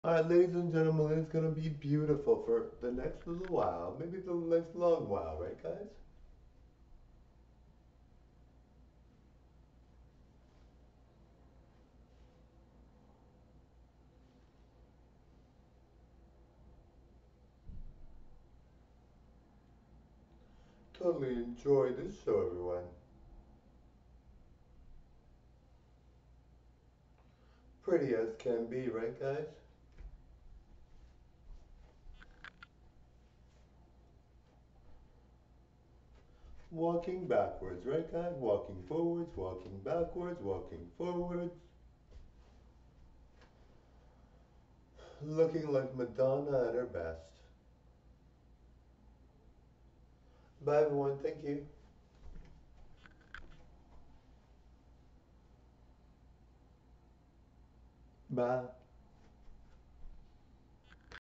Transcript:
Alright, ladies and gentlemen, it's gonna be beautiful for the next little while. Maybe the next long while, right, guys? Totally enjoy this show, everyone. Pretty as can be, right, guys? Walking backwards, right, guys? Walking forwards, walking backwards, walking forwards. Looking like Madonna at her best. Bye, everyone. Thank you. Bye.